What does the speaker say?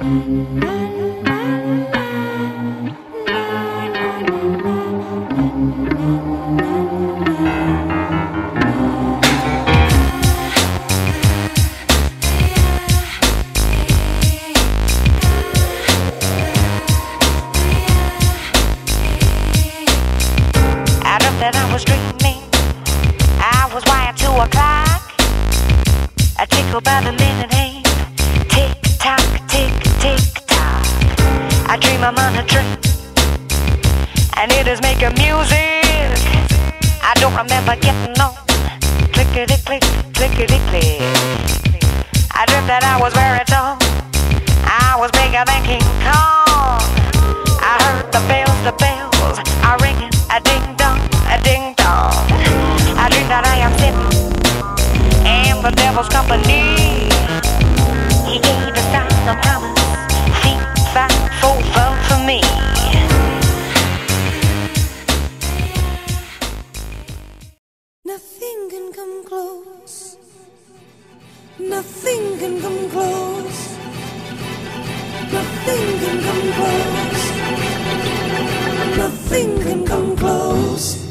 That I was dreaming, I was wired to a clock, a tickle by the minute hand, tick tock, tick tick tock. I dream I'm on a train, and it is making music. I don't remember getting on, clickety click, clickety click. I dreamt that I was very tall, I was bigger than King Kong. I heard the bells are ringing, a ding dong, a ding dong. I dream that I am sitting in the devil's company. He gave the sound of promise, 5, 4, 4 for me. Nothing can come close. Nothing can come close. Nothing can come close. Nothing can come close.